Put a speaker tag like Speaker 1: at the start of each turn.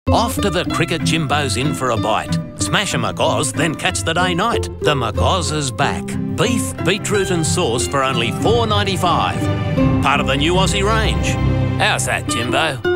Speaker 1: Off to the cricket Jimbo's in for a bite. Smash a McOz, then catch the day night. The McOz is back. Beef, beetroot and sauce for only $4.95. Part of the new Aussie range. How's that, Jimbo?